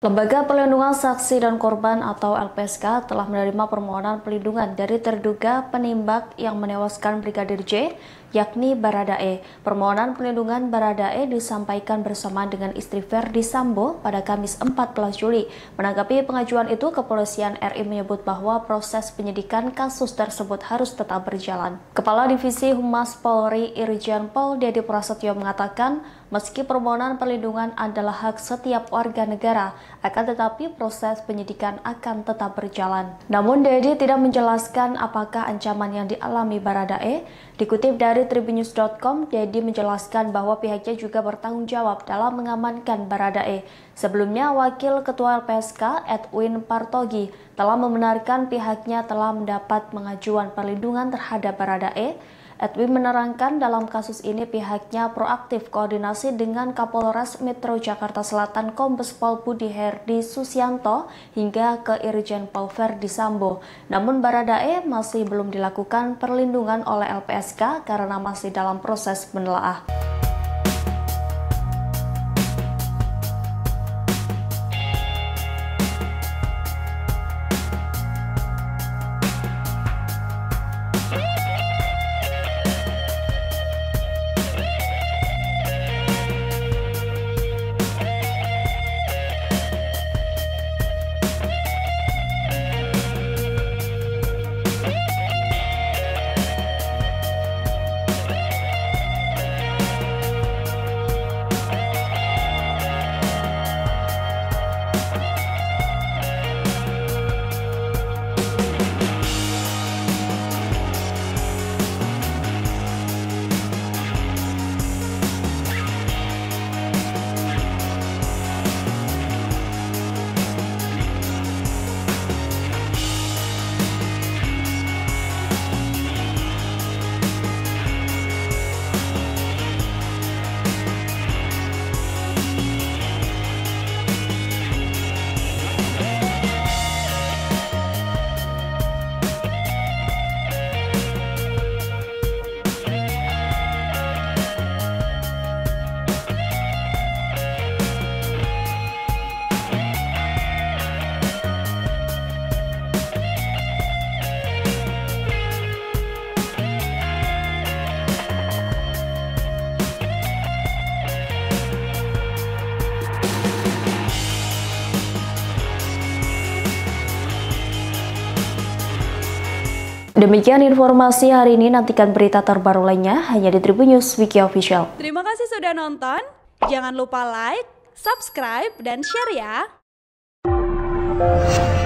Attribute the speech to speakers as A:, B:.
A: Lembaga Perlindungan Saksi dan Korban atau LPSK telah menerima permohonan perlindungan dari terduga penembak yang menewaskan Brigadir J, yakni Baradae. Permohonan perlindungan Baradae disampaikan bersamaan dengan istri Verdi Sambo pada Kamis 14 Juli. Menanggapi pengajuan itu, Kepolisian RI menyebut bahwa proses penyidikan kasus tersebut harus tetap berjalan. Kepala Divisi Humas Polri Irjen Pol Dedi Prasetyo mengatakan, meski permohonan perlindungan adalah hak setiap warga negara, akan tetapi proses penyidikan akan tetap berjalan. Namun Dedi tidak menjelaskan apakah ancaman yang dialami Baradae. Dikutip dari tribunnews.com, Dedi menjelaskan bahwa pihaknya juga bertanggung jawab dalam mengamankan Baradae. Sebelumnya, Wakil Ketua LPSK Edwin Partogi telah membenarkan pihaknya telah mendapat pengajuan perlindungan terhadap Baradae. Edwin menerangkan dalam kasus ini pihaknya proaktif koordinasi dengan Kapolres Metro Jakarta Selatan Kombes Pol Budi Herdi Susianto hingga ke Irjen Pol Verdi Sambo. Namun Baradae masih belum dilakukan perlindungan oleh LPSK karena masih dalam proses menelaah. Demikian informasi hari ini, nantikan berita terbaru lainnya hanya di Tribunnews Wiki Official.
B: Terima kasih sudah nonton, jangan lupa like, subscribe, dan share ya!